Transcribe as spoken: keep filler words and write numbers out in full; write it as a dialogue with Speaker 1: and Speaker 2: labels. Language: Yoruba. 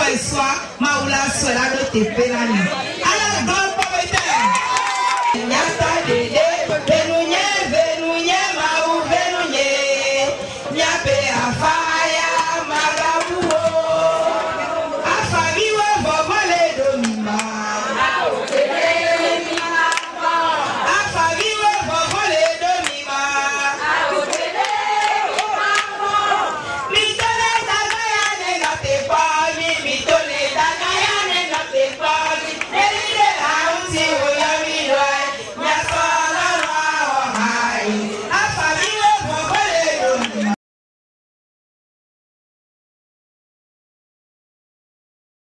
Speaker 1: et soir, Maoula, cela ne te pénalise. À la grande pauvreté. Il y a